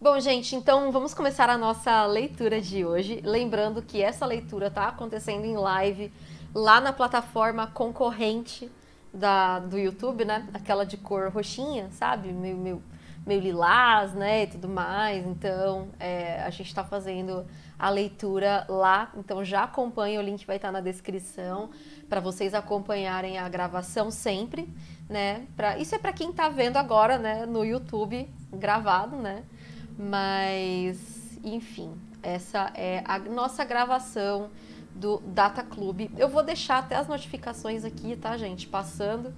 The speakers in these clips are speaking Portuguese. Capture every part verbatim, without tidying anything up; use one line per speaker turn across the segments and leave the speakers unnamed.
Bom, gente, então vamos começar a nossa leitura de hoje. Lembrando que essa leitura tá acontecendo em live lá na plataforma concorrente da, do YouTube, né? Aquela de cor roxinha, sabe? Meio, meio, meio lilás, né? E tudo mais. Então, é, a gente tá fazendo a leitura lá. Então, já acompanha, o link vai estar na descrição para vocês acompanharem a gravação sempre, né? Pra, isso é para quem tá vendo agora, né? No YouTube, gravado, né? Mas, enfim, essa é a nossa gravação do Data Club. Eu vou deixar até as notificações aqui, tá, gente? Passando.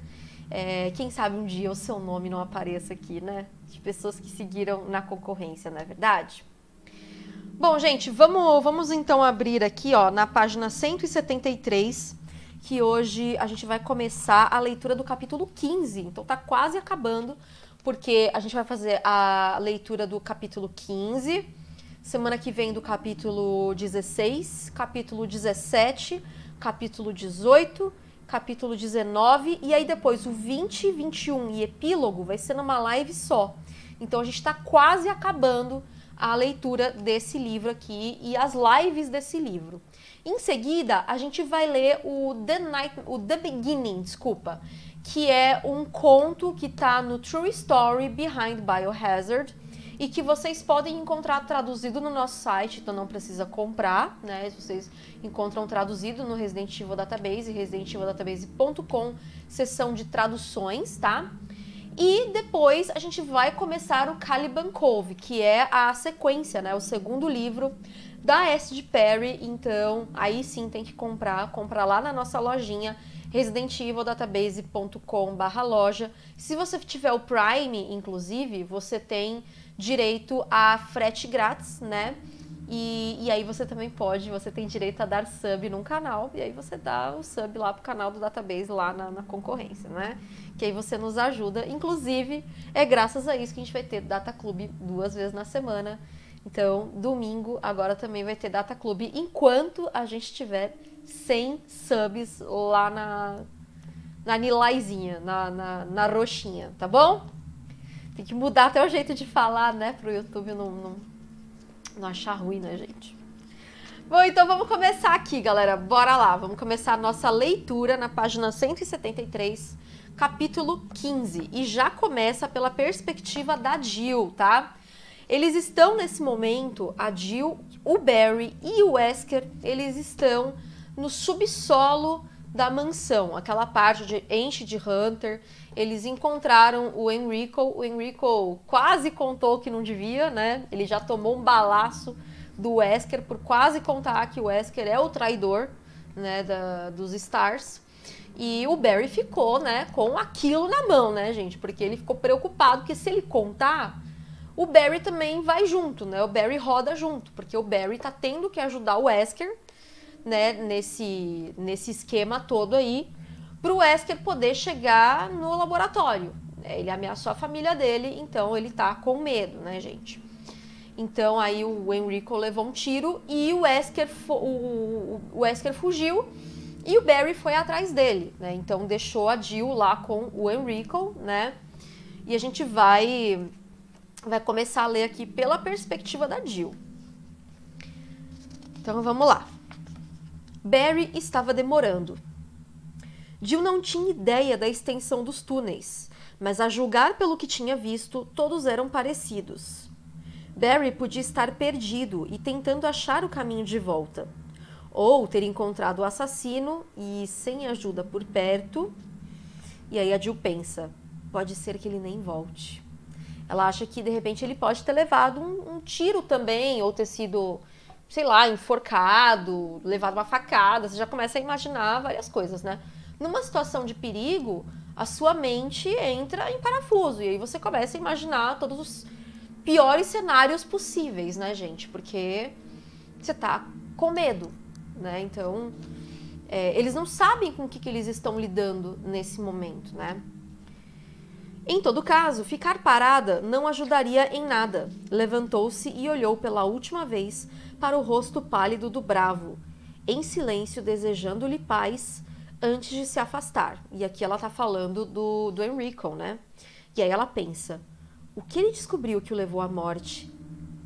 É, quem sabe um dia o seu nome não apareça aqui, né? De pessoas que seguiram na concorrência, não é verdade? Bom, gente, vamos, vamos então abrir aqui, ó, na página cento e setenta e três, que hoje a gente vai começar a leitura do capítulo quinze. Então tá quase acabando, porque a gente vai fazer a leitura do capítulo quinze, semana que vem do capítulo dezesseis, capítulo dezessete, capítulo dezoito, capítulo dezenove, e aí depois o vinte, vinte e um e epílogo vai ser numa live só. Então a gente está quase acabando a leitura desse livro aqui e as lives desse livro. Em seguida, a gente vai ler o The, Night, o The Beginning, desculpa, que é um conto que está no True Story Behind Biohazard e que vocês podem encontrar traduzido no nosso site, então não precisa comprar, né? Vocês encontram traduzido no Resident Evil Database, resident evil database ponto com, seção de traduções, tá? E depois a gente vai começar o Caliban Cove, que é a sequência, né? O segundo livro da S J Perry, então aí sim tem que comprar, comprar lá na nossa lojinha, resident evil database ponto com barra loja. Se você tiver o Prime, inclusive, você tem direito a frete grátis, né? E, e aí você também pode, você tem direito a dar sub num canal, e aí você dá o sub lá pro canal do Database, lá na, na concorrência, né? Que aí você nos ajuda. Inclusive, é graças a isso que a gente vai ter Data Club duas vezes na semana. Então, domingo, agora também vai ter Data Club, enquanto a gente tiver cem subs lá na, na Nilaizinha, na, na, na roxinha, tá bom? Tem que mudar até o jeito de falar, né, pro YouTube não, não, não achar ruim, né, gente? Bom, então vamos começar aqui, galera. Bora lá, vamos começar a nossa leitura na página cento e setenta e três, capítulo quinze. E já começa pela perspectiva da Jill, tá? Eles estão nesse momento, a Jill, o Barry e o Wesker, eles estão no subsolo da mansão, aquela parte de Enche de Hunter. Eles encontraram o Enrico, o Enrico quase contou que não devia, né? Ele já tomou um balaço do Wesker por quase contar que o Wesker é o traidor, né, da, dos Stars. E o Barry ficou, né, com aquilo na mão, né, gente? Porque ele ficou preocupado que se ele contar, o Barry também vai junto, né? O Barry roda junto, porque o Barry tá tendo que ajudar o Wesker, né, nesse, nesse esquema todo aí, pro Wesker poder chegar no laboratório. Ele ameaçou a família dele, então ele tá com medo, né, gente? Então aí o Enrico levou um tiro e o Wesker, o, o Wesker fugiu e o Barry foi atrás dele, né? Então deixou a Jill lá com o Enrico, né? E a gente vai, vai começar a ler aqui pela perspectiva da Jill. Então vamos lá. Barry estava demorando. Jill não tinha ideia da extensão dos túneis, mas a julgar pelo que tinha visto, todos eram parecidos. Barry podia estar perdido e tentando achar o caminho de volta, ou ter encontrado o assassino e, sem ajuda por perto... E aí a Jill pensa, pode ser que ele nem volte. Ela acha que, de repente, ele pode ter levado um, um tiro também, ou ter sido, sei lá, enforcado, levado uma facada. Você já começa a imaginar várias coisas, né? Numa situação de perigo, a sua mente entra em parafuso. E aí você começa a imaginar todos os piores cenários possíveis, né, gente? Porque você tá com medo, né? Então, é, eles não sabem com o que, que eles estão lidando nesse momento, né? Em todo caso, ficar parada não ajudaria em nada. Levantou-se e olhou pela última vez para o rosto pálido do Bravo, em silêncio, desejando-lhe paz, antes de se afastar. E aqui ela tá falando do, do Enrico, né? E aí ela pensa, o que ele descobriu que o levou à morte?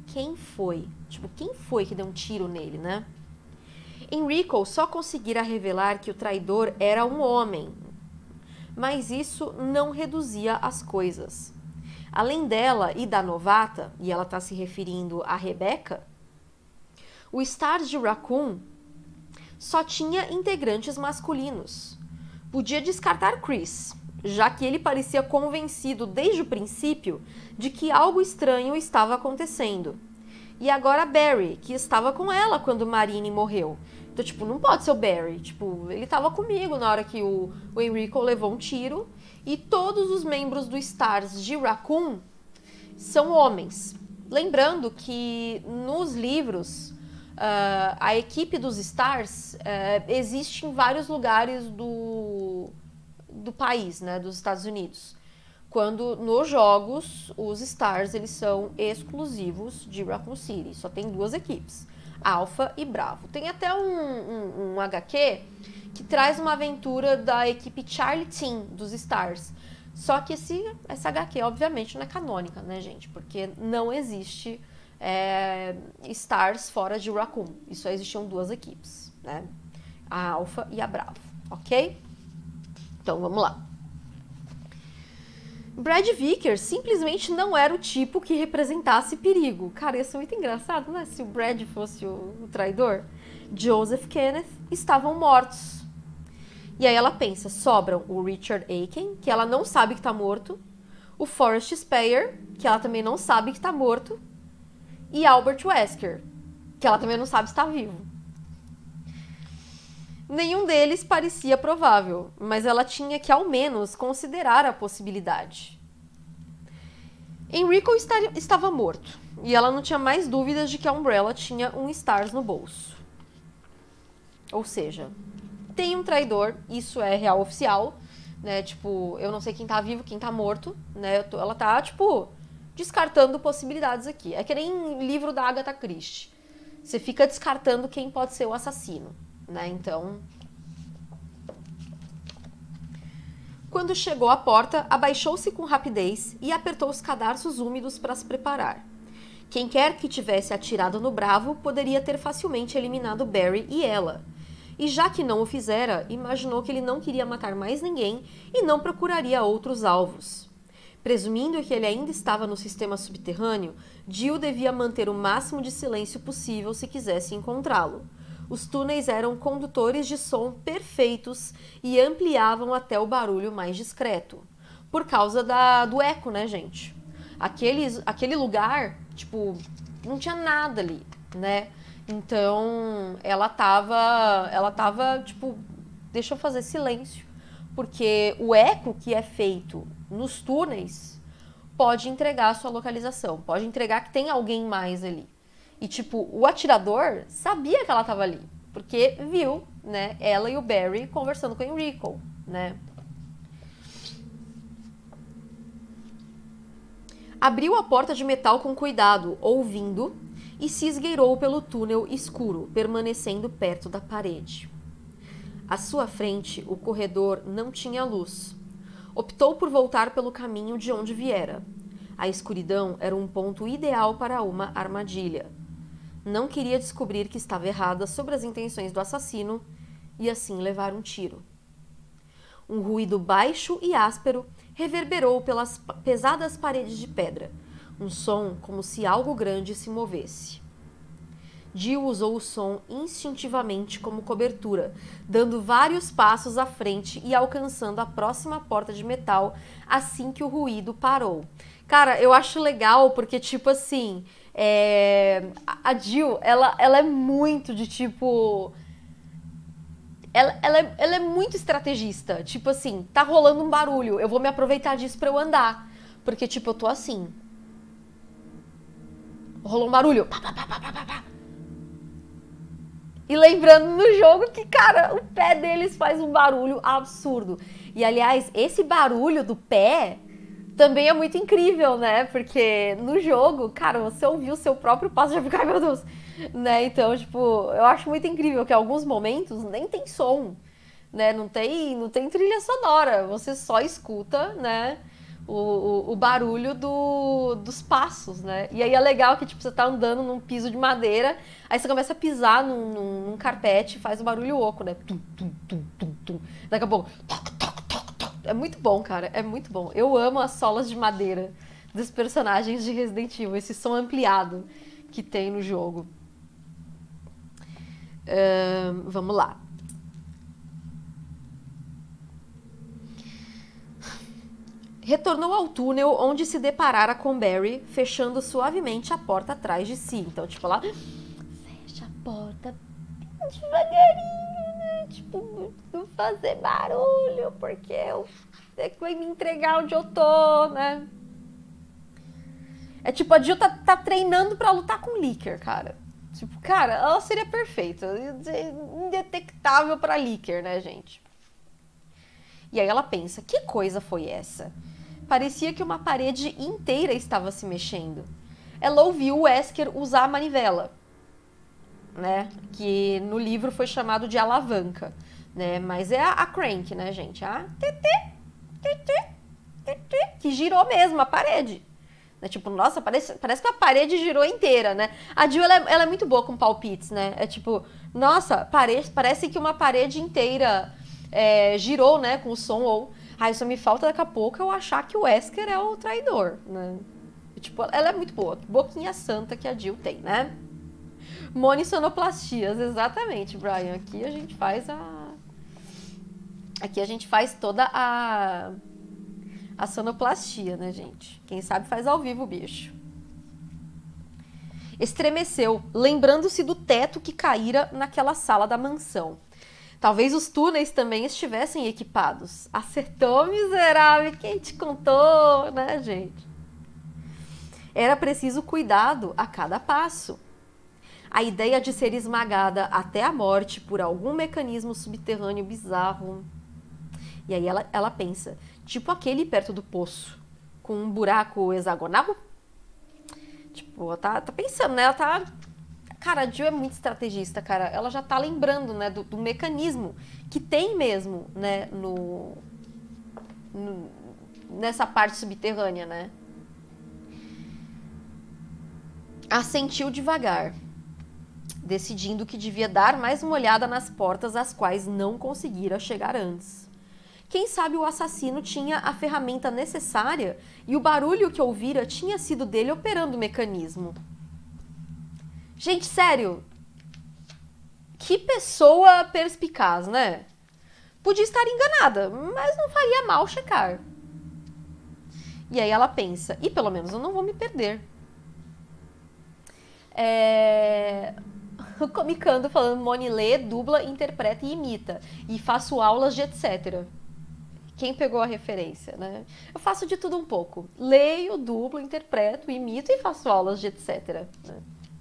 quem foi? Tipo, quem foi que deu um tiro nele, né? Enrico só conseguira revelar que o traidor era um homem, mas isso não reduzia as coisas. Além dela e da novata, e ela está se referindo a Rebecca, o Stars de Raccoon só tinha integrantes masculinos. Podia descartar Chris, já que ele parecia convencido desde o princípio de que algo estranho estava acontecendo. E agora Barry, que estava com ela quando Marine morreu. Então, tipo, não pode ser o Barry. Tipo, ele estava comigo na hora que o, o Enrico levou um tiro. E todos os membros do Stars de Raccoon são homens. Lembrando que nos livros, uh, a equipe dos Stars uh, existe em vários lugares do, do país, né, dos Estados Unidos. Quando nos jogos, os Stars eles são exclusivos de Raccoon City. Só tem duas equipes, Alpha e Bravo. Tem até um, um, um H Q que traz uma aventura da equipe Charlie Team dos Stars. Só que esse, essa H Q, obviamente, não é canônica, né, gente? Porque não existe é, Stars fora de Raccoon. E só existiam duas equipes, né? A Alpha e a Bravo, ok? Então, vamos lá. Brad Vickers simplesmente não era o tipo que representasse perigo. Cara, ia ser muito engraçado, né? Se o Brad fosse o, o traidor. Joseph Kenneth estavam mortos. E aí ela pensa, sobram o Richard Aiken, que ela não sabe que tá morto, o Forrest Speyer, que ela também não sabe que tá morto, e Albert Wesker, que ela também não sabe se tá vivo. Nenhum deles parecia provável, mas ela tinha que ao menos considerar a possibilidade. Enrico estava morto, e ela não tinha mais dúvidas de que a Umbrella tinha um Stars no bolso. Ou seja, tem um traidor, isso é real oficial, né? Tipo, eu não sei quem tá vivo, quem tá morto, né? Tô, ela tá, tipo, descartando possibilidades aqui. É que nem livro da Agatha Christie. Você fica descartando quem pode ser o assassino, né? Então, quando chegou à porta, abaixou-se com rapidez e apertou os cadarços úmidos para se preparar. Quem quer que tivesse atirado no Bravo poderia ter facilmente eliminado Barry e ela. E já que não o fizera, imaginou que ele não queria matar mais ninguém e não procuraria outros alvos. Presumindo que ele ainda estava no sistema subterrâneo, Jill devia manter o máximo de silêncio possível se quisesse encontrá-lo. Os túneis eram condutores de som perfeitos e ampliavam até o barulho mais discreto. Por causa da, do eco, né, gente? Aquele, aquele lugar, tipo, não tinha nada ali, né? Então, ela tava, ela tava, tipo, deixa eu fazer silêncio, porque o eco que é feito nos túneis pode entregar a sua localização, pode entregar que tem alguém mais ali. E, tipo, o atirador sabia que ela tava ali, porque viu, né, ela e o Barry conversando com o Enrico, né. Abriu a porta de metal com cuidado, ouvindo, e se esgueirou pelo túnel escuro, permanecendo perto da parede. À sua frente, o corredor não tinha luz. Optou por voltar pelo caminho de onde viera. A escuridão era um ponto ideal para uma armadilha. Não queria descobrir que estava errada sobre as intenções do assassino e assim levar um tiro. Um ruído baixo e áspero reverberou pelas pesadas paredes de pedra, um som como se algo grande se movesse. Jill usou o som instintivamente como cobertura, dando vários passos à frente e alcançando a próxima porta de metal assim que o ruído parou. Cara, eu acho legal porque, tipo assim, é... a Jill, ela, ela é muito de tipo... Ela, ela, é, ela é muito estrategista. Tipo assim, tá rolando um barulho, eu vou me aproveitar disso pra eu andar. Porque, tipo, eu tô assim. Rolou um barulho. Pá, pá, pá, pá, pá, pá. E lembrando no jogo que, cara, o pé deles faz um barulho absurdo. E, aliás, esse barulho do pé também é muito incrível, né? Porque no jogo, cara, você ouviu o seu próprio passo e já fica, ai meu Deus, né? Então, tipo, eu acho muito incrível que em alguns momentos nem tem som, né? Não tem, não tem trilha sonora, você só escuta, né? o, o, o barulho do, dos passos, né? E aí é legal que, tipo, você tá andando num piso de madeira, aí você começa a pisar num, num, num carpete e faz um barulho oco, né? Tum, tum, tum, tum, tum. Daqui a pouco... Toc, toc, toc, toc. É muito bom, cara. É muito bom. Eu amo as solas de madeira dos personagens de Resident Evil. Esse som ampliado que tem no jogo. Um, vamos lá. Retornou ao túnel onde se deparara com Barry, fechando suavemente a porta atrás de si. Então, tipo, ela fecha a porta devagarinho, né? Tipo, não fazer barulho, porque eu é que vai me entregar onde eu tô, né? É tipo, a Jill tá, tá treinando pra lutar com o Licker, cara. Tipo, cara, ela seria perfeita. Indetectável pra Licker, né, gente? E aí ela pensa, que coisa foi essa? Parecia que uma parede inteira estava se mexendo. Ela ouviu o Wesker usar a manivela, né? Que no livro foi chamado de alavanca, né? Mas é a, a crank, né, gente? A tete, tete, tete, que girou mesmo a parede. Né? Tipo, nossa, parece, parece que a parede girou inteira, né? A Jill, ela, ela é muito boa com palpites, né? É tipo, nossa, parece, parece que uma parede inteira é, girou, né, com o som, ou... Ah, só me falta daqui a pouco eu achar que o Wesker é o traidor, né? E, tipo, ela é muito boa. Boquinha santa que a Jill tem, né? Monissonoplastias, exatamente, Brian. Aqui a gente faz a... Aqui a gente faz toda a... A sonoplastia, né, gente? Quem sabe faz ao vivo, bicho. Estremeceu, lembrando-se do teto que caíra naquela sala da mansão. Talvez os túneis também estivessem equipados. Acertou, miserável. Quem te contou, né, gente? Era preciso cuidado a cada passo. A ideia de ser esmagada até a morte por algum mecanismo subterrâneo bizarro. E aí ela, ela pensa, tipo aquele perto do poço, com um buraco hexagonal. Tipo, ela tá, tá pensando, né? Ela tá... Cara, a Jill é muito estrategista, cara. Ela já tá lembrando, né, do, do mecanismo que tem mesmo, né, no, no... nessa parte subterrânea, né? Assentiu devagar, decidindo que devia dar mais uma olhada nas portas às quais não conseguira chegar antes. Quem sabe o assassino tinha a ferramenta necessária e o barulho que ouvira tinha sido dele operando o mecanismo. Gente, sério, que pessoa perspicaz, né? Podia estar enganada, mas não faria mal checar. E aí ela pensa, e pelo menos eu não vou me perder. É... Comicando, falando, Moni lê, dubla, interpreta e imita. E faço aulas de etcétera. Quem pegou a referência, né? Eu faço de tudo um pouco. Leio, dublo, interpreto, imito e faço aulas de etcétera. Né?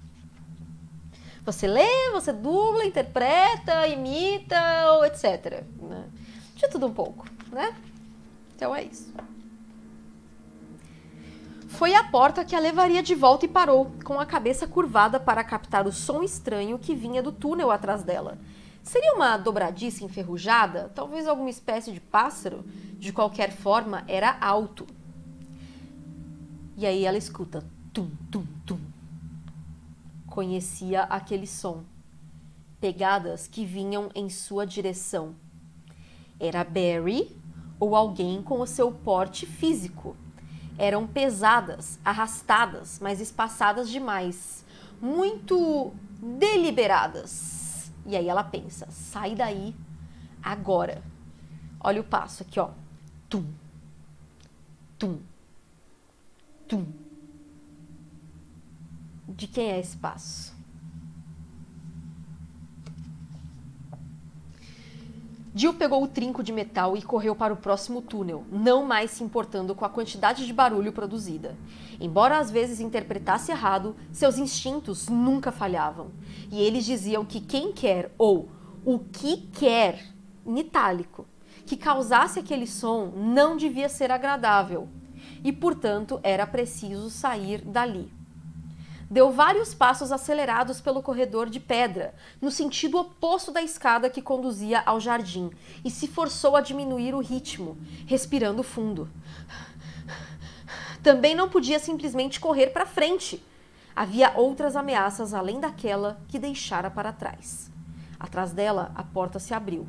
Você lê, você dubla, interpreta, imita, ou etcétera. Né? De tudo um pouco, né? Então é isso. Foi a porta que a levaria de volta e parou, com a cabeça curvada para captar o som estranho que vinha do túnel atrás dela. Seria uma dobradiça enferrujada? Talvez alguma espécie de pássaro? De qualquer forma, era alto. E aí ela escuta tum, tum, tum. Conhecia aquele som. Pegadas que vinham em sua direção. Era Barry ou alguém com o seu porte físico. Eram pesadas, arrastadas, mas espaçadas demais. Muito deliberadas. E aí ela pensa, sai daí agora. Olha o passo aqui, ó. Tum, tum, tum. De quem é esse passo? Jill pegou o trinco de metal e correu para o próximo túnel, não mais se importando com a quantidade de barulho produzida. Embora às vezes interpretasse errado, seus instintos nunca falhavam. E eles diziam que quem quer, ou o que quer, em itálico, que causasse aquele som não devia ser agradável. E, portanto, era preciso sair dali. Deu vários passos acelerados pelo corredor de pedra, no sentido oposto da escada que conduzia ao jardim, e se forçou a diminuir o ritmo, respirando fundo. Também não podia simplesmente correr para frente. Havia outras ameaças além daquela que deixara para trás. Atrás dela, a porta se abriu.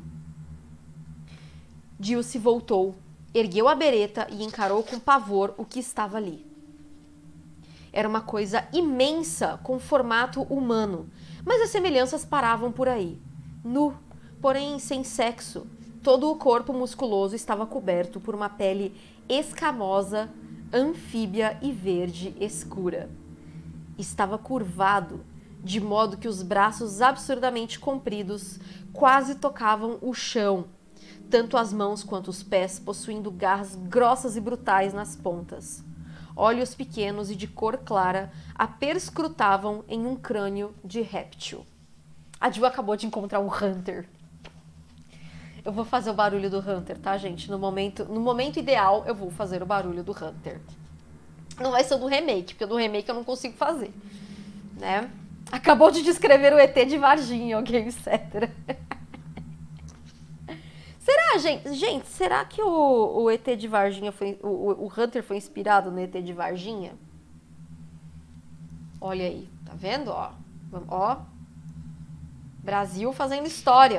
Jill se voltou, ergueu a bereta e encarou com pavor o que estava ali. Era uma coisa imensa, com formato humano, mas as semelhanças paravam por aí. Nu, porém sem sexo, todo o corpo musculoso estava coberto por uma pele escamosa, anfíbia e verde escura. Estava curvado, de modo que os braços absurdamente compridos quase tocavam o chão, tanto as mãos quanto os pés possuindo garras grossas e brutais nas pontas. Olhos pequenos e de cor clara a perscrutavam em um crânio de réptil. A Jill acabou de encontrar um Hunter. Eu vou fazer o barulho do Hunter, tá, gente? No momento, no momento ideal, eu vou fazer o barulho do Hunter. Não vai ser o do remake, porque o do remake eu não consigo fazer, né? Acabou de descrever o E T de Varginha, alguém, etcétera. Será, gente? Gente, será que o, o E T de Varginha foi... O, o Hunter foi inspirado no E T de Varginha? Olha aí, tá vendo? Ó, ó. Brasil fazendo história.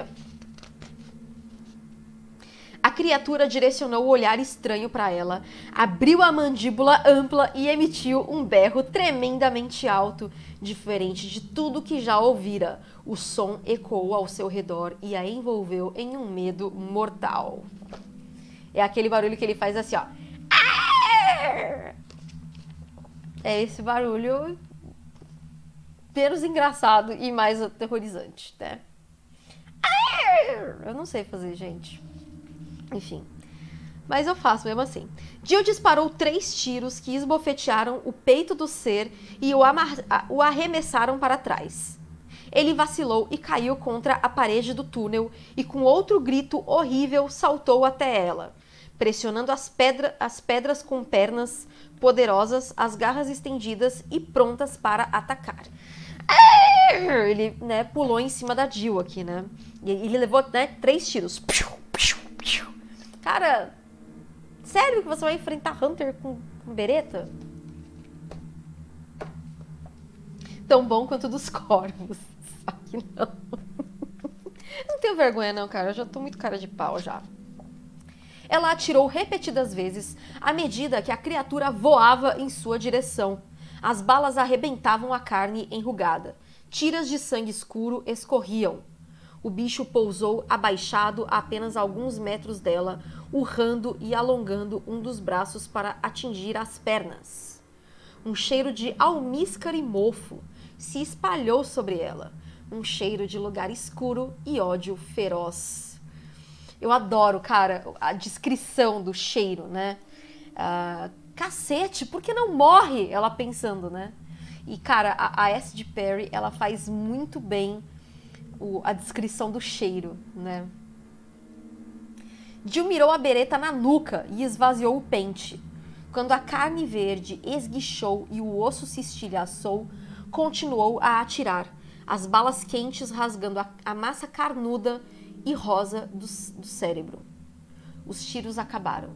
A criatura direcionou o olhar estranho para ela, abriu a mandíbula ampla e emitiu um berro tremendamente alto, diferente de tudo que já ouvira. O som ecoou ao seu redor e a envolveu em um medo mortal. É aquele barulho que ele faz assim, ó. É esse barulho menos engraçado e mais aterrorizante, né? Eu não sei fazer, gente. Enfim, mas eu faço mesmo assim. Jill disparou três tiros que esbofetearam o peito do ser e o, o arremessaram para trás. Ele vacilou e caiu contra a parede do túnel e com outro grito horrível saltou até ela, pressionando as, pedra, as pedras com pernas poderosas, as garras estendidas e prontas para atacar. Ele, né, pulou em cima da Jill aqui, né? E ele levou, né, três tiros. Cara, sério que você vai enfrentar Hunter com, com bereta? Tão bom quanto dos corvos. Só que não. Não tenho vergonha não, cara. Eu já tô muito cara de pau já. Ela atirou repetidas vezes à medida que a criatura voava em sua direção. As balas arrebentavam a carne enrugada. Tiras de sangue escuro escorriam. O bicho pousou abaixado a apenas alguns metros dela, urrando e alongando um dos braços para atingir as pernas. Um cheiro de almíscar e mofo se espalhou sobre ela. Um cheiro de lugar escuro e ódio feroz. Eu adoro, cara, a descrição do cheiro, né? Ah, cacete, por que não morre? Ela pensando, né? E, cara, a, a S. J. Perry, ela faz muito bem o, a descrição do cheiro, né? Jill mirou a bereta na nuca e esvaziou o pente. Quando a carne verde esguichou e o osso se estilhaçou, continuou a atirar, as balas quentes rasgando a, a massa carnuda e rosa do, do cérebro. Os tiros acabaram.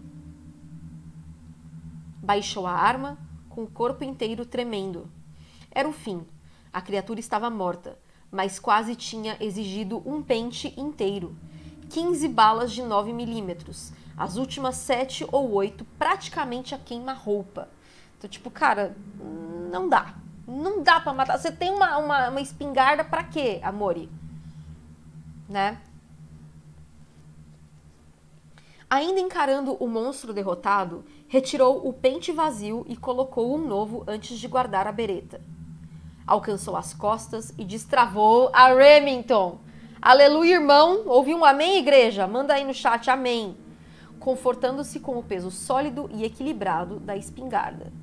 Baixou a arma, com o corpo inteiro tremendo. Era o fim. A criatura estava morta, mas quase tinha exigido um pente inteiro. quinze balas de nove milímetros. As últimas sete ou oito praticamente a queima-roupa. Então, tipo, cara, não dá. Não dá pra matar. Você tem uma, uma, uma espingarda pra quê, amore? Né? Ainda encarando o monstro derrotado, retirou o pente vazio e colocou um novo antes de guardar a bereta. Alcançou as costas e destravou a Remington. Aleluia, irmão. Ouvi um amém, igreja? Manda aí no chat amém. Confortando-se com o peso sólido e equilibrado da espingarda.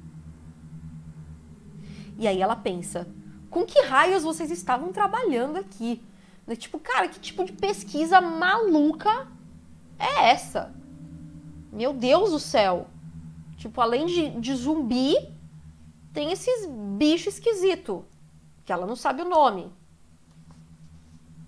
E aí ela pensa, com que raios vocês estavam trabalhando aqui? Tipo, cara, que tipo de pesquisa maluca é essa? Meu Deus do céu. Tipo, além de, de zumbi, tem esses bichos esquisitos, que ela não sabe o nome.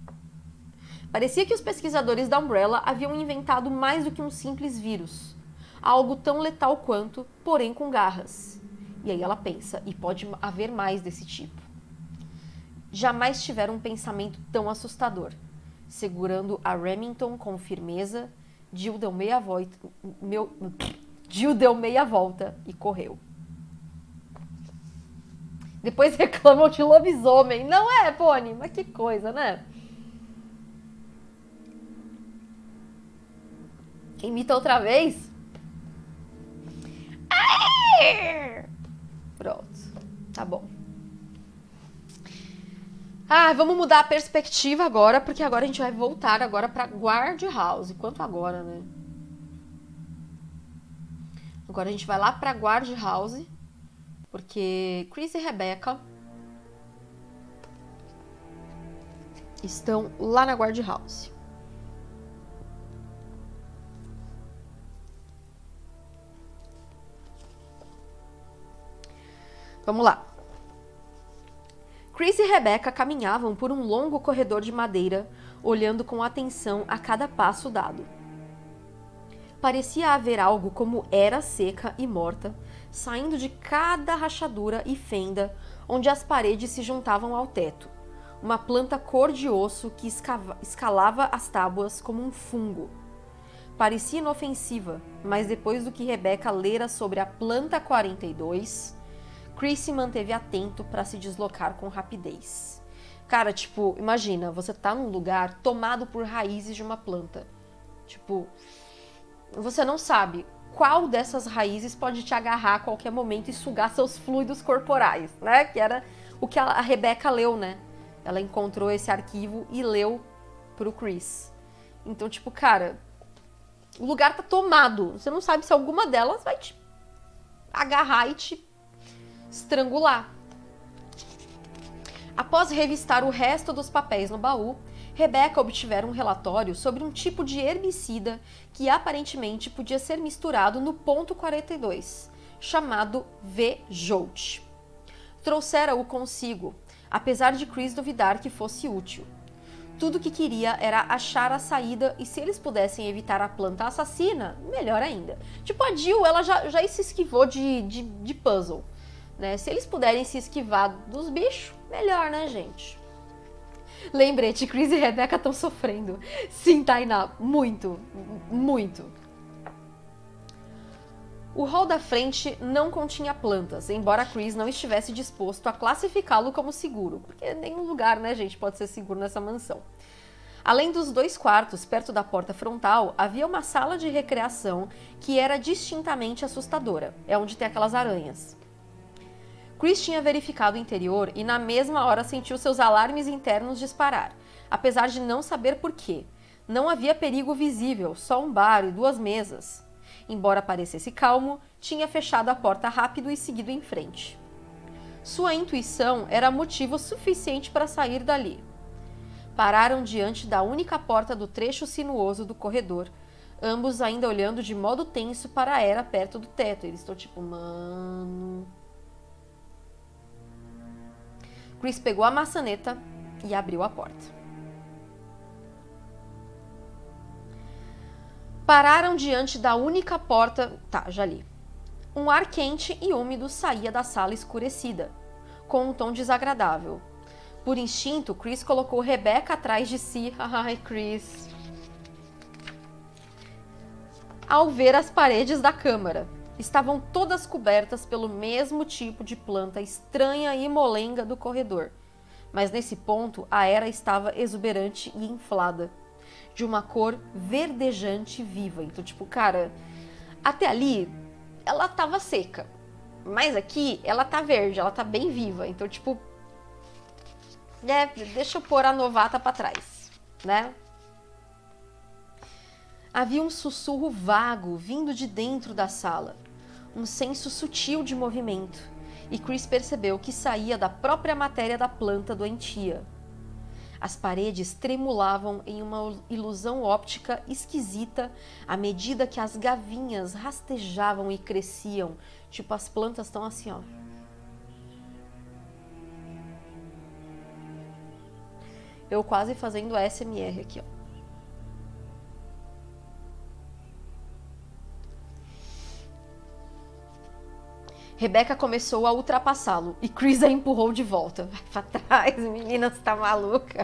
Parecia que os pesquisadores da Umbrella haviam inventado mais do que um simples vírus. Algo tão letal quanto, porém com garras. E aí ela pensa, e pode haver mais desse tipo. Jamais tiveram um pensamento tão assustador. Segurando a Remington com firmeza, Jill deu meia volta, meu, Jill deu meia volta e correu. Depois reclamam de lobisomem. Não é, Pony? Mas que coisa, né? Imita outra vez. Pronto. Tá bom. Ah, vamos mudar a perspectiva agora, porque agora a gente vai voltar agora pra Guardhouse. Quanto agora, né? Agora a gente vai lá pra Guardhouse, porque Chris e Rebecca estão lá na Guardhouse. Vamos lá. Chris e Rebecca caminhavam por um longo corredor de madeira, olhando com atenção a cada passo dado. Parecia haver algo como era seca e morta, saindo de cada rachadura e fenda onde as paredes se juntavam ao teto. Uma planta cor de osso que escava, escalava as tábuas como um fungo. Parecia inofensiva, mas depois do que Rebecca lera sobre a planta quarenta e dois... Chris se manteve atento para se deslocar com rapidez. Cara, tipo, imagina, você tá num lugar tomado por raízes de uma planta. Tipo, você não sabe qual dessas raízes pode te agarrar a qualquer momento e sugar seus fluidos corporais, né? Que era o que a Rebecca leu, né? Ela encontrou esse arquivo e leu pro Chris. Então, tipo, cara, o lugar tá tomado. Você não sabe se alguma delas vai te agarrar e te estrangular. Após revistar o resto dos papéis no baú, Rebecca obtivera um relatório sobre um tipo de herbicida que aparentemente podia ser misturado no ponto quarenta e dois, chamado V-Jolt. Trouxera-o consigo, apesar de Chris duvidar que fosse útil. Tudo o que queria era achar a saída e se eles pudessem evitar a planta assassina, melhor ainda. Tipo, a Jill, ela já, já se esquivou de, de, de puzzle. Né? Se eles puderem se esquivar dos bichos, melhor, né, gente? Lembrete, Chris e Rebecca estão sofrendo. Sim, Tainá, muito, muito. O hall da frente não continha plantas, embora Chris não estivesse disposto a classificá-lo como seguro, porque nenhum lugar, né, gente, pode ser seguro nessa mansão. Além dos dois quartos perto da porta frontal, havia uma sala de recreação que era distintamente assustadora. É onde tem aquelas aranhas. Chris tinha verificado o interior e na mesma hora sentiu seus alarmes internos disparar, apesar de não saber por quê. Não havia perigo visível, só um bar e duas mesas. Embora parecesse calmo, tinha fechado a porta rápido e seguido em frente. Sua intuição era motivo suficiente para sair dali. Pararam diante da única porta do trecho sinuoso do corredor, ambos ainda olhando de modo tenso para a era perto do teto. Eles estão tipo, mano... Chris pegou a maçaneta e abriu a porta. Pararam diante da única porta... Tá, já li. Um ar quente e úmido saía da sala escurecida, com um tom desagradável. Por instinto, Chris colocou Rebecca atrás de si. Ai, Chris. Ao ver as paredes da câmara. Estavam todas cobertas pelo mesmo tipo de planta estranha e molenga do corredor. Mas nesse ponto, a era estava exuberante e inflada, de uma cor verdejante e viva. Então, tipo, cara, até ali, ela tava seca. Mas aqui, ela tá verde, ela tá bem viva. Então, tipo, é, deixa eu pôr a novata pra trás, né? Havia um sussurro vago vindo de dentro da sala. Um senso sutil de movimento, e Chris percebeu que saía da própria matéria da planta doentia. As paredes tremulavam em uma ilusão óptica esquisita à medida que as gavinhas rastejavam e cresciam. Tipo, as plantas estão assim, ó. Eu quase fazendo A S M R aqui, ó. Rebecca começou a ultrapassá-lo e Chris a empurrou de volta. Vai pra trás, menina, você tá maluca?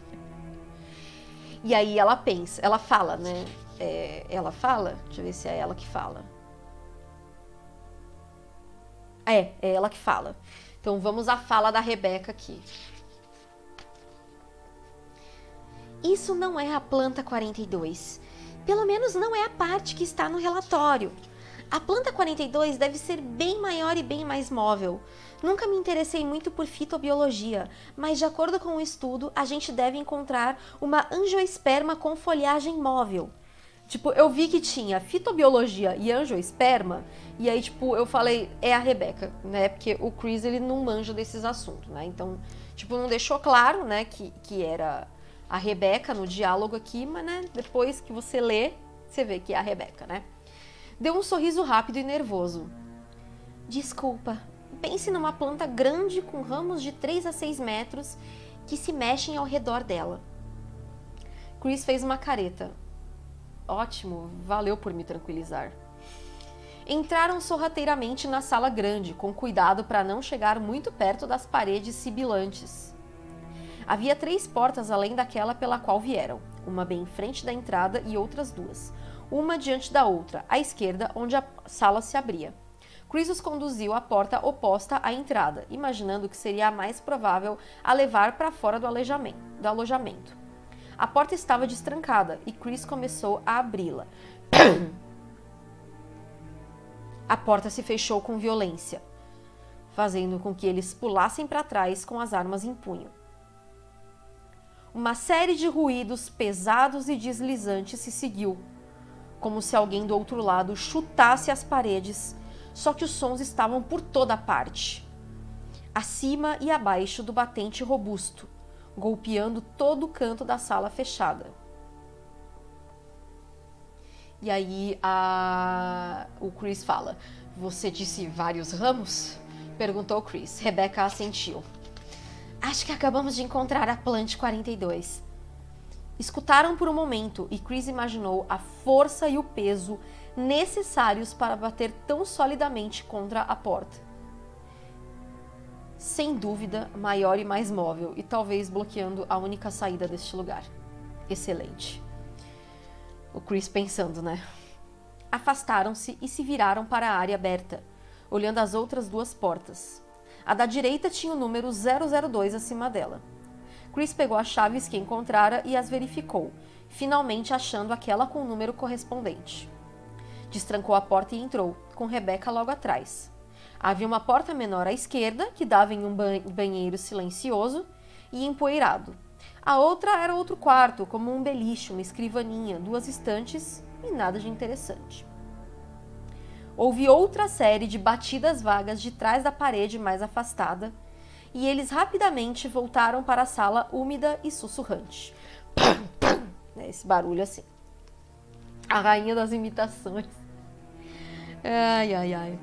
E aí ela pensa, ela fala, né? É, ela fala? Deixa eu ver se é ela que fala. É, é ela que fala. Então vamos à fala da Rebecca aqui. Isso não é a planta quarenta e dois. Pelo menos não é a parte que está no relatório. A planta quarenta e dois deve ser bem maior e bem mais móvel. Nunca me interessei muito por fitobiologia, mas de acordo com o estudo, a gente deve encontrar uma angiosperma com folhagem móvel. Tipo, eu vi que tinha fitobiologia e angiosperma, e aí, tipo, eu falei, é a Rebecca, né? Porque o Chris, ele não manja desses assuntos, né? Então, tipo, não deixou claro, né, que, que era a Rebecca no diálogo aqui, mas, né, depois que você lê, você vê que é a Rebecca, né? Deu um sorriso rápido e nervoso. Desculpa, pense numa planta grande com ramos de três a seis metros que se mexem ao redor dela. Chris fez uma careta. Ótimo, valeu por me tranquilizar. Entraram sorrateiramente na sala grande, com cuidado para não chegar muito perto das paredes sibilantes. Havia três portas além daquela pela qual vieram, uma bem em frente da entrada e outras duas, uma diante da outra, à esquerda, onde a sala se abria. Chris os conduziu à porta oposta à entrada, imaginando que seria a mais provável a levar para fora do alojamento. Do alojamento. A porta estava destrancada e Chris começou a abri-la. A porta se fechou com violência, fazendo com que eles pulassem para trás com as armas em punho. Uma série de ruídos pesados e deslizantes se seguiu, como se alguém do outro lado chutasse as paredes, só que os sons estavam por toda parte, acima e abaixo do batente robusto, golpeando todo o canto da sala fechada. E aí a... o Chris fala, você disse vários ramos? Perguntou Chris. Rebecca assentiu. Acho que acabamos de encontrar a Plant quarenta e dois. Escutaram por um momento e Chris imaginou a força e o peso necessários para bater tão solidamente contra a porta. Sem dúvida, maior e mais móvel, e talvez bloqueando a única saída deste lugar. Excelente. O Chris pensando, né? Afastaram-se e se viraram para a área aberta, olhando as outras duas portas. A da direita tinha o número zero zero dois acima dela. Chris pegou as chaves que encontrara e as verificou, finalmente achando aquela com o número correspondente. Destrancou a porta e entrou, com Rebecca logo atrás. Havia uma porta menor à esquerda, que dava em um banheiro silencioso e empoeirado. A outra era outro quarto, como um beliche, uma escrivaninha, duas estantes e nada de interessante. Houve outra série de batidas vagas de trás da parede mais afastada, e eles rapidamente voltaram para a sala úmida e sussurrante. Esse barulho assim. A rainha das imitações. Ai, ai, ai.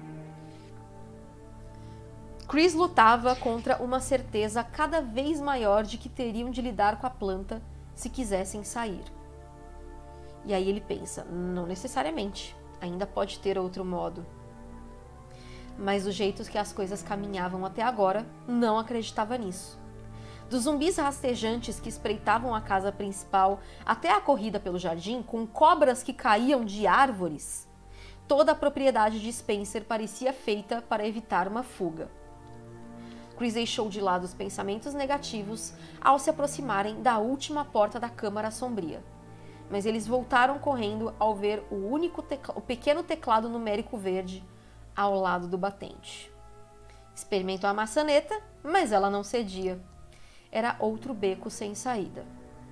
Chris lutava contra uma certeza cada vez maior de que teriam de lidar com a planta se quisessem sair. E aí ele pensa, não necessariamente, ainda pode ter outro modo. Mas do jeito que as coisas caminhavam até agora, não acreditava nisso. Dos zumbis rastejantes que espreitavam a casa principal até a corrida pelo jardim, com cobras que caíam de árvores, toda a propriedade de Spencer parecia feita para evitar uma fuga. Chris deixou de lado os pensamentos negativos ao se aproximarem da última porta da câmara sombria. Mas eles voltaram correndo ao ver o, único tecla- o pequeno teclado numérico verde ao lado do batente. Experimentou a maçaneta, mas ela não cedia. Era outro beco sem saída.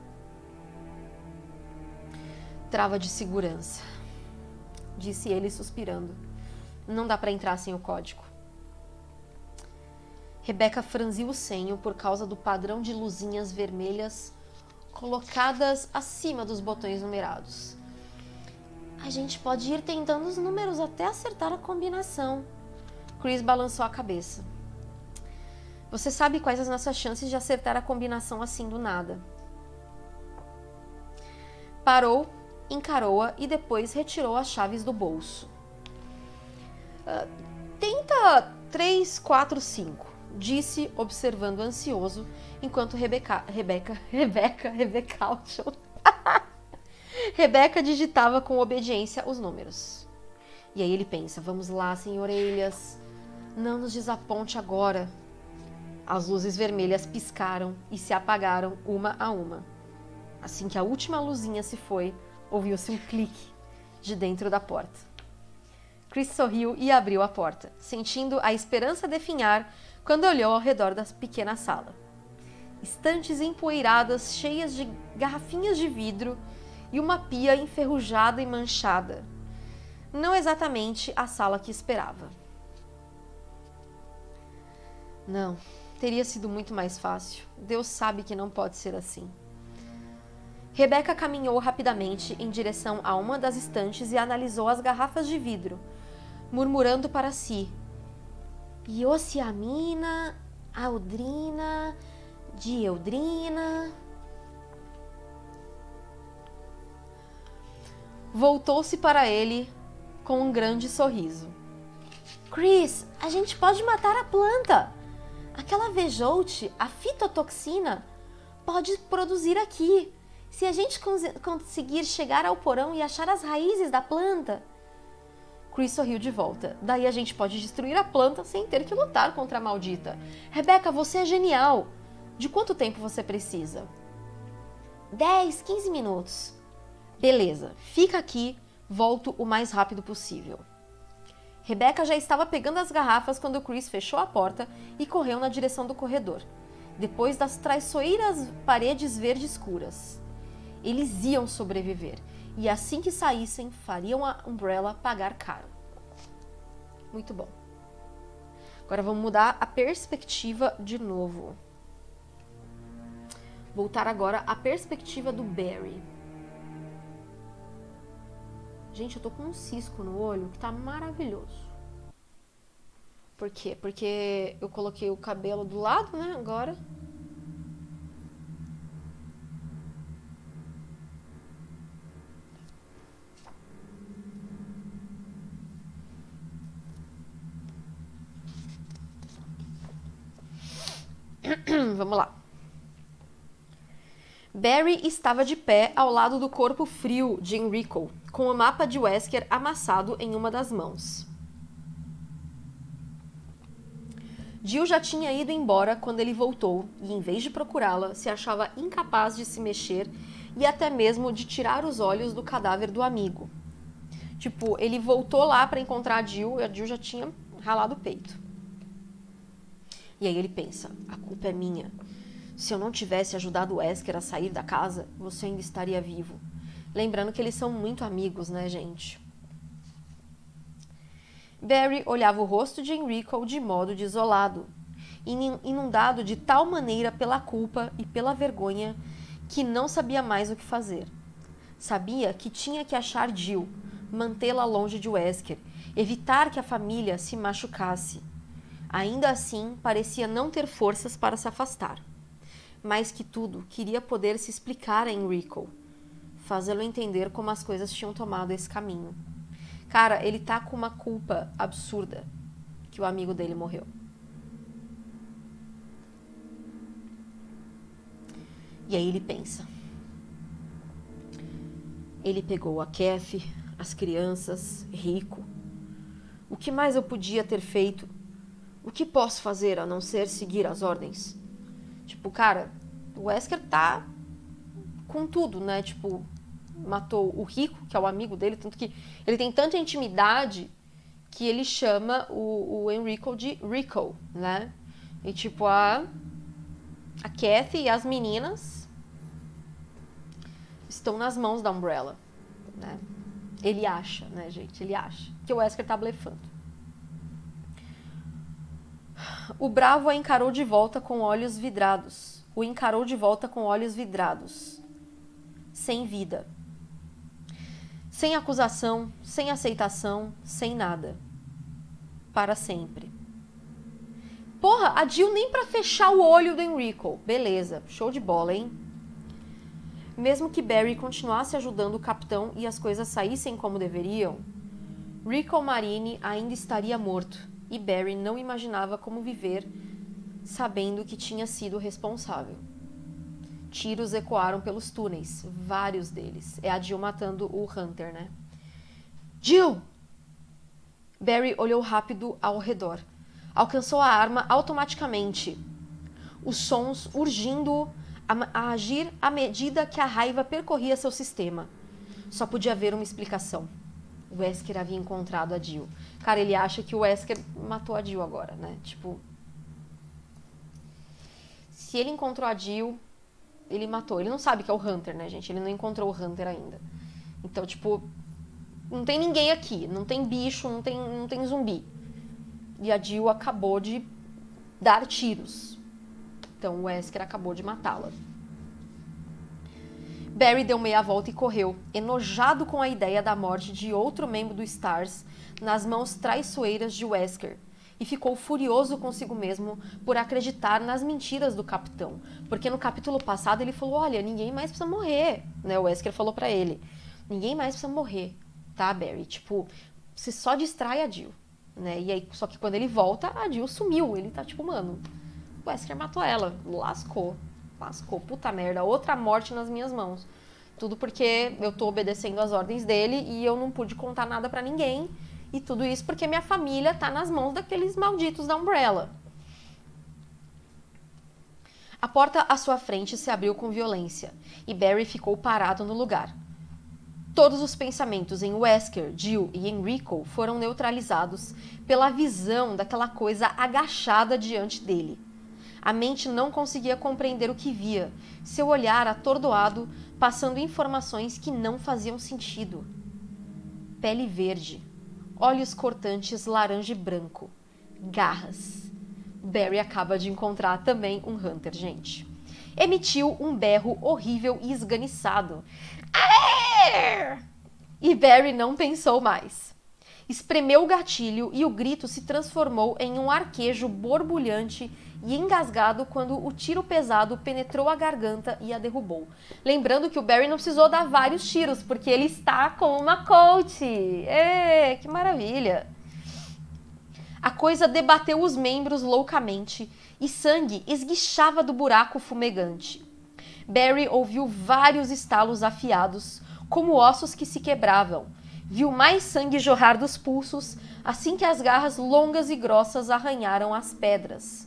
Trava de segurança, disse ele suspirando. Não dá para entrar sem o código. Rebecca franziu o senho por causa do padrão de luzinhas vermelhas colocadas acima dos botões numerados. A gente pode ir tentando os números até acertar a combinação. Chris balançou a cabeça. Você sabe quais as nossas chances de acertar a combinação assim do nada. Parou, encarou-a e depois retirou as chaves do bolso. Uh, oitenta, três, quatro, cinco, disse, observando ansioso, enquanto Rebeca, Rebeca, Rebeca, Rebeca, Rebeca digitava com obediência os números. E aí ele pensa, vamos lá, senhor Elias, não nos desaponte agora. As luzes vermelhas piscaram e se apagaram uma a uma. Assim que a última luzinha se foi, ouviu-se um clique de dentro da porta. Chris sorriu e abriu a porta, sentindo a esperança definhar quando olhou ao redor da pequena sala. Estantes empoeiradas, cheias de garrafinhas de vidro e uma pia enferrujada e manchada. Não exatamente a sala que esperava. Não, teria sido muito mais fácil. Deus sabe que não pode ser assim. Rebeca caminhou rapidamente em direção a uma das estantes e analisou as garrafas de vidro, murmurando para si: Iociamina, aldrina, dieldrina. Voltou-se para ele com um grande sorriso. Chris, a gente pode matar a planta. Aquela vejoute, a fitotoxina, pode produzir aqui. Se a gente cons conseguir chegar ao porão e achar as raízes da planta... Chris sorriu de volta. Daí a gente pode destruir a planta sem ter que lutar contra a maldita. Rebeca, você é genial. De quanto tempo você precisa? dez, quinze minutos. Beleza, fica aqui, volto o mais rápido possível. Rebeca já estava pegando as garrafas quando Chris fechou a porta e correu na direção do corredor, depois das traiçoeiras paredes verde escuras. Eles iam sobreviver, e assim que saíssem, fariam a Umbrella pagar caro. Muito bom. Agora vamos mudar a perspectiva de novo. Voltar agora à perspectiva do Barry. Gente, eu tô com um cisco no olho que tá maravilhoso. Por quê? Porque eu coloquei o cabelo do lado, né, agora. Vamos lá. Barry estava de pé ao lado do corpo frio de Enrico, com o mapa de Wesker amassado em uma das mãos. Jill já tinha ido embora quando ele voltou e, em vez de procurá-la, se achava incapaz de se mexer e até mesmo de tirar os olhos do cadáver do amigo. Tipo, ele voltou lá para encontrar a Jill e a Jill já tinha ralado o peito. E aí ele pensa, a culpa é minha. Se eu não tivesse ajudado o Wesker a sair da casa, você ainda estaria vivo. Lembrando que eles são muito amigos, né, gente? Barry olhava o rosto de Enrico de modo desolado, inundado de tal maneira pela culpa e pela vergonha que não sabia mais o que fazer. Sabia que tinha que achar Jill, mantê-la longe de Wesker, evitar que a família se machucasse. Ainda assim, parecia não ter forças para se afastar. Mais que tudo, queria poder se explicar a Enrico, fazê-lo entender como as coisas tinham tomado esse caminho. Cara, ele tá com uma culpa absurda que o amigo dele morreu. E aí ele pensa. Ele pegou a Kathy, as crianças, Rico. O que mais eu podia ter feito? O que posso fazer a não ser seguir as ordens? Tipo, cara, o Wesker tá com tudo, né? Tipo, matou o Rico, que é o amigo dele, tanto que ele tem tanta intimidade que ele chama o, o Enrico de Rico, né? E tipo, a, a Kathy e as meninas estão nas mãos da Umbrella, né? Ele acha, né, gente? Ele acha que o Wesker tá blefando. O Bravo a encarou de volta com olhos vidrados. O encarou de volta com olhos vidrados. Sem vida. Sem acusação, sem aceitação, sem nada. Para sempre. Porra, a Jill nem pra fechar o olho do Enrico. Beleza, show de bola, hein? Mesmo que Barry continuasse ajudando o capitão e as coisas saíssem como deveriam, Rico Marini ainda estaria morto e Barry não imaginava como viver sabendo que tinha sido responsável. Tiros ecoaram pelos túneis, vários deles. É a Jill matando o Hunter, né? Jill! Barry olhou rápido ao redor. Alcançou a arma automaticamente. Os sons urgindo a, a agir à medida que a raiva percorria seu sistema. Só podia haver uma explicação. O Wesker havia encontrado a Jill. Cara, ele acha que o Wesker matou a Jill agora, né? Tipo... Se ele encontrou a Jill, ele matou. Ele não sabe que é o Hunter, né, gente? Ele não encontrou o Hunter ainda. Então, tipo... Não tem ninguém aqui. Não tem bicho, não tem, não tem zumbi. E a Jill acabou de dar tiros. Então o Wesker acabou de matá-la. Barry deu meia volta e correu, enojado com a ideia da morte de outro membro do STARS nas mãos traiçoeiras de Wesker, e ficou furioso consigo mesmo por acreditar nas mentiras do capitão, porque no capítulo passado ele falou, olha, ninguém mais precisa morrer, né? O Wesker falou pra ele, ninguém mais precisa morrer, tá, Barry? Tipo, você só distrai a Jill, né? E aí, só que quando ele volta, a Jill sumiu, ele tá tipo, mano, o Wesker matou ela, lascou. Lascou, puta merda, outra morte nas minhas mãos. Tudo porque eu tô obedecendo às ordens dele e eu não pude contar nada pra ninguém. E tudo isso porque minha família tá nas mãos daqueles malditos da Umbrella. A porta à sua frente se abriu com violência e Barry ficou parado no lugar. Todos os pensamentos em Wesker, Jill e Enrico foram neutralizados pela visão daquela coisa agachada diante dele. A mente não conseguia compreender o que via, seu olhar atordoado, passando informações que não faziam sentido. Pele verde, olhos cortantes laranja e branco, garras. Barry acaba de encontrar também um Hunter, gente. Emitiu um berro horrível e esganiçado. E Barry não pensou mais. Espremeu o gatilho e o grito se transformou em um arquejo borbulhante e engasgado quando o tiro pesado penetrou a garganta e a derrubou. Lembrando que o Barry não precisou dar vários tiros, porque ele está com uma Colt. Ê, que maravilha! A coisa debateu os membros loucamente e sangue esguichava do buraco fumegante. Barry ouviu vários estalos afiados, como ossos que se quebravam. Viu mais sangue jorrar dos pulsos assim que as garras longas e grossas arranharam as pedras.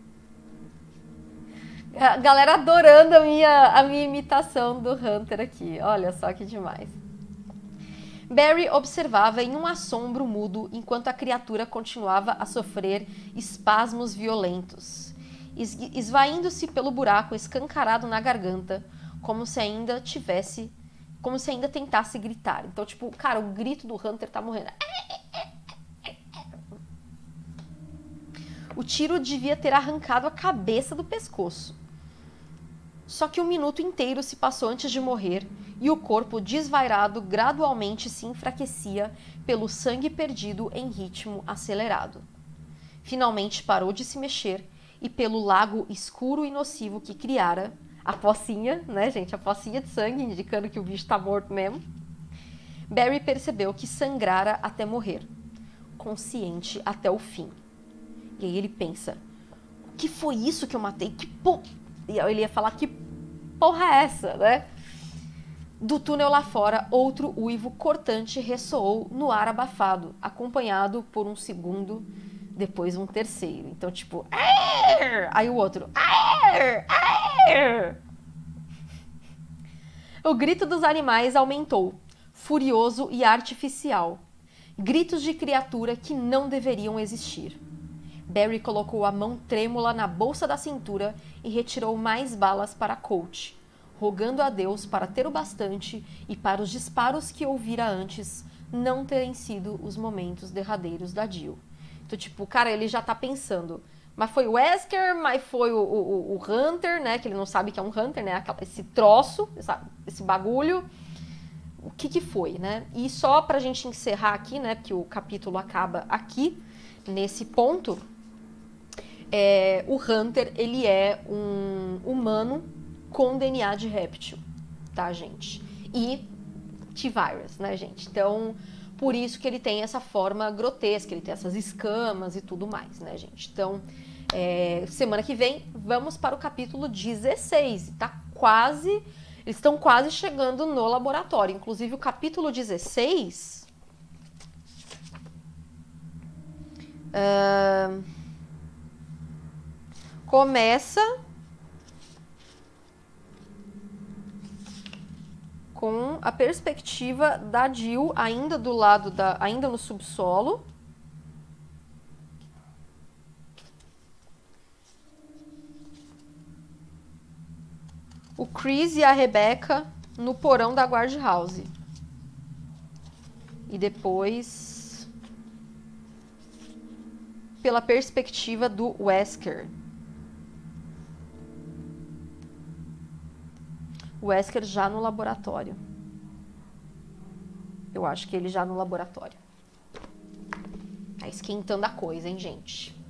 A galera adorando a minha, a minha imitação do Hunter aqui. Olha só que demais. Barry observava em um assombro mudo enquanto a criatura continuava a sofrer espasmos violentos, esvaindo-se pelo buraco escancarado na garganta, como se ainda tivesse, como se ainda tentasse gritar. Então, tipo, cara, o grito do Hunter tá morrendo. O tiro devia ter arrancado a cabeça do pescoço. Só que um minuto inteiro se passou antes de morrer e o corpo desvairado gradualmente se enfraquecia pelo sangue perdido em ritmo acelerado. Finalmente parou de se mexer e pelo lago escuro e nocivo que criara, a pocinha, né, gente, a pocinha de sangue indicando que o bicho tá morto mesmo, Barry percebeu que sangrara até morrer, consciente até o fim. E aí ele pensa, o que foi isso que eu matei? Que po... E ele ia falar, que porra é essa, né? Do túnel lá fora, outro uivo cortante ressoou no ar abafado, acompanhado por um segundo, depois um terceiro. Então, tipo... Arr! Aí o outro... Arr! Arr! O grito dos animais aumentou, furioso e artificial. Gritos de criatura que não deveriam existir. Barry colocou a mão trêmula na bolsa da cintura e retirou mais balas para Colt, rogando a Deus para ter o bastante e para os disparos que ouvira antes não terem sido os momentos derradeiros da Jill. Então, tipo, cara, ele já tá pensando, mas foi o Wesker, mas foi o, o, o Hunter, né, que ele não sabe que é um Hunter, né, esse troço, essa, esse bagulho, o que que foi, né? E só pra gente encerrar aqui, né, porque o capítulo acaba aqui, nesse ponto... É, o Hunter, ele é um humano com D N A de réptil, tá, gente? E T-Virus, né, gente? Então, Por isso que ele tem essa forma grotesca, ele tem essas escamas e tudo mais, né, gente? Então, é, semana que vem, vamos para o capítulo dezesseis. Tá quase, eles estão quase chegando no laboratório. Inclusive, o capítulo dezesseis... Uh, começa com a perspectiva da Jill ainda do lado da, ainda no subsolo. O Chris e a Rebecca no porão da guard house. E depois pela perspectiva do Wesker. O Wesker já no laboratório. Eu acho que ele já no laboratório. Tá esquentando a coisa, hein, gente?